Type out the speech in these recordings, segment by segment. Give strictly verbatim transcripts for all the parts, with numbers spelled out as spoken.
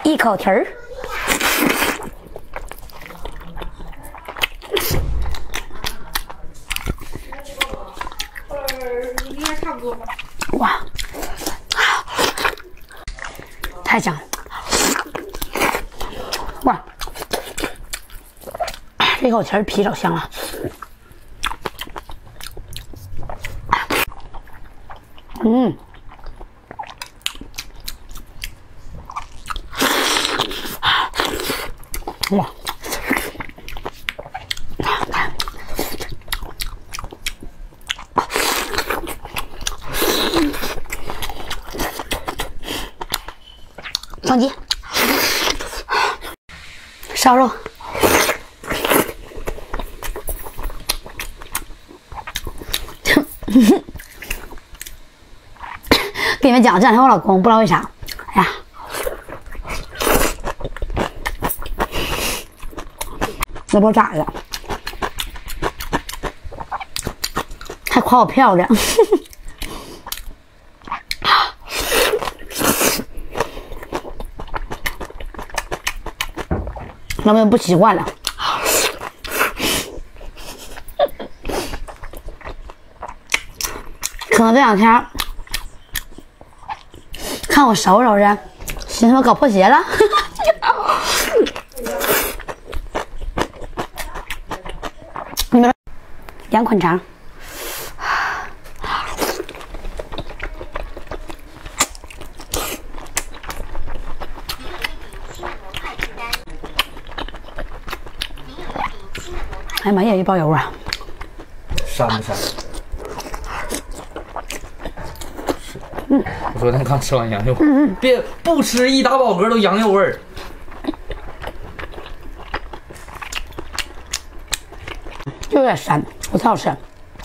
一口蹄儿。 应该差不多吧。 哇，太香了！哇，这口蹄儿皮老香了。嗯。 哇！双击，烧肉，给你们讲，这两天我老公不知道为啥，哎呀。 那不咋的，还夸我漂亮，那我不习惯了。可能这两天看我收拾收拾，寻思我搞破鞋了。你们两捆肠，哎呀妈呀，一包油啊！ 膻不膻？嗯，我昨天刚吃完羊肉，嗯嗯，别不吃一大饱嗝都羊肉味儿。 有点膻，不太好吃。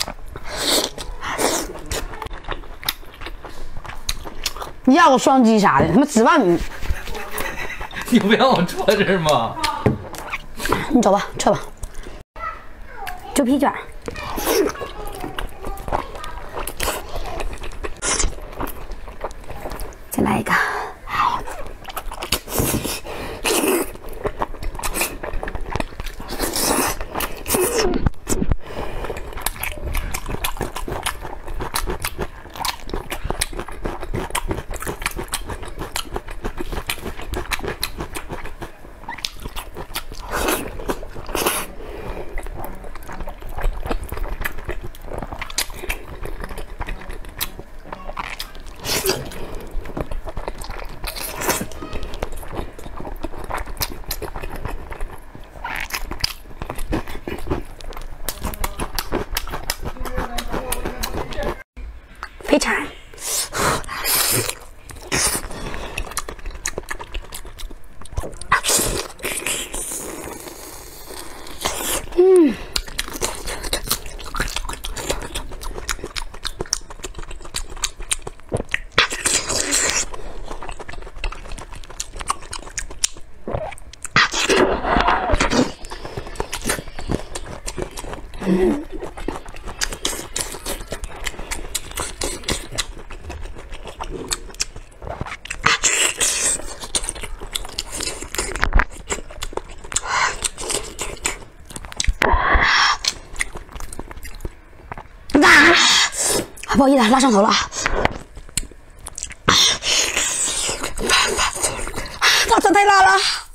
你要个双击啥的，他妈指望你。 你不让我坐这儿吗？ 你走吧，撤吧。猪皮卷，再来一个。 非常，嗯，嗯。 不好意思，拉上头了，大真太辣了。